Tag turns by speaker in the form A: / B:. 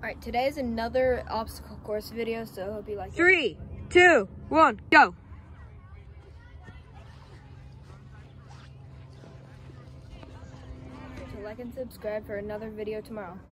A: Alright, today is another obstacle course video, so I hope you like it.
B: 3, 2, 1, go!
A: So like and subscribe for another video tomorrow.